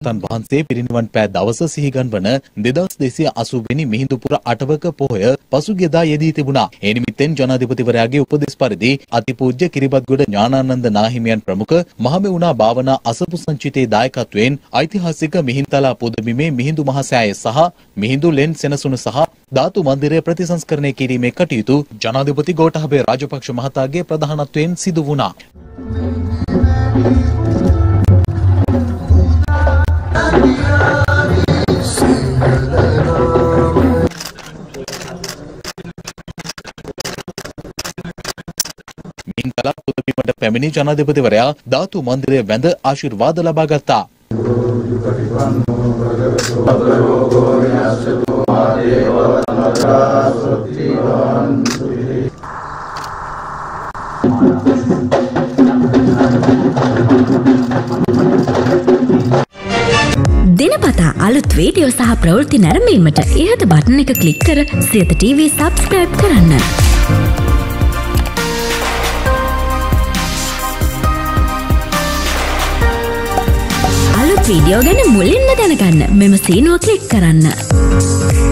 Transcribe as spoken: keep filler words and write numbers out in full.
රහතන් වහන්සේ පිරිනිවන් පෑ දවස සිහිගන්වන දෙදාස් දෙසිය අසූ වෙනි මිහිඳුපුර අටවක පොහොය පසුගියදා යෙදී තිබුණා. ඒ නිමිත්තෙන් ජනාධිපතිවරයාගේ උපදෙස් පරිදි අතිපූජ්‍ය කිරිබත්ගොඩ ඥානානන්ද නාහිමියන් ප්‍රමුඛ මහමෙවුනා භාවනා අසපු සංචිතයේ දායකත්වයෙන් ඓතිහාසික මිහින්තලා පුදබිමේ මිහිඳු මහසෑය සහ මිහිඳු ලෙන් සෙනසුන සහ ධාතු මන්දිරය ප්‍රතිසංස්කරණය කිරීමේ කටයුතු ජනාධිපති ගෝඨාභය රාජපක්ෂ මහතාගේ ප්‍රධානත්වයෙන් සිදු වුණා. මිහින්තලා පුදබිමට පැමිණි ජනාධිපතිවරයා ධාතු මන්දිරය වැඳ ආශිර්වාද ලබා ගත්තා. දිනපතා අලුත් වීඩියෝ සහ ප්‍රවෘත්ති නැරඹීමට ඉහත බටන් එක ක්ලික් කර සියත ටීවී සබ්ස්ක්‍රයිබ් කරන්න. අලුත් වීඩියෝ ගැන මුලින්ම දැනගන්න මෙම සීනුව ක්ලික් කරන්න.